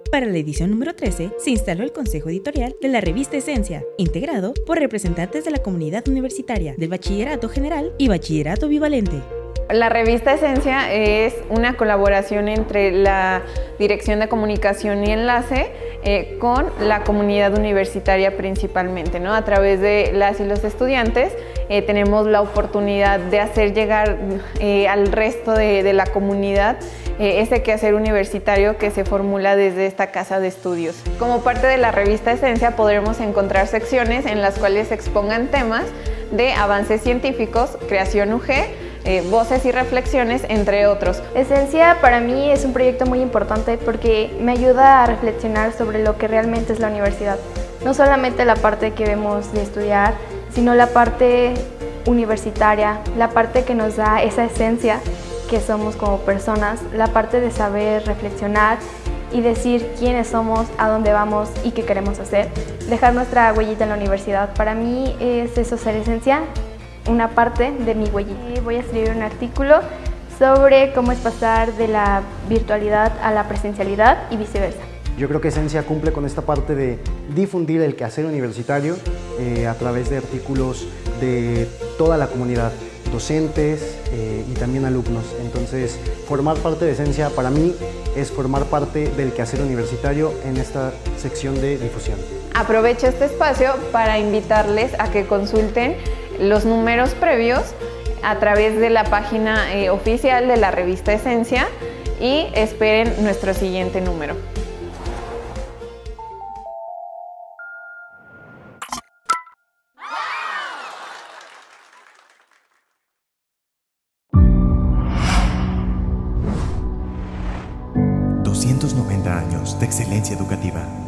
Para la edición número 13, se instaló el Consejo Editorial de la revista Esencia, integrado por representantes de la comunidad universitaria, del Bachillerato General y Bachillerato Bivalente. La revista Esencia es una colaboración entre la Dirección de Comunicación y Enlace con la comunidad universitaria principalmente, ¿no? A través de las y los estudiantes tenemos la oportunidad de hacer llegar al resto de la comunidad ese quehacer universitario que se formula desde esta casa de estudios. Como parte de la revista Esencia podremos encontrar secciones en las cuales se expongan temas de avances científicos, creación UG, voces y reflexiones, entre otros. Esencia para mí es un proyecto muy importante porque me ayuda a reflexionar sobre lo que realmente es la universidad. No solamente la parte que vemos de estudiar, sino la parte universitaria, la parte que nos da esa esencia que somos como personas, la parte de saber reflexionar y decir quiénes somos, a dónde vamos y qué queremos hacer. Dejar nuestra huellita en la universidad. Para mí es eso, ser esencia, una parte de mi huellita. Voy a escribir un artículo sobre cómo es pasar de la virtualidad a la presencialidad y viceversa. Yo creo que Esencia cumple con esta parte de difundir el quehacer universitario a través de artículos de toda la comunidad, docentes y también alumnos. Entonces, formar parte de Esencia para mí es formar parte del quehacer universitario en esta sección de difusión. Aprovecho este espacio para invitarles a que consulten los números previos a través de la página oficial de la revista Esencia y esperen nuestro siguiente número. ¡290 años de excelencia educativa!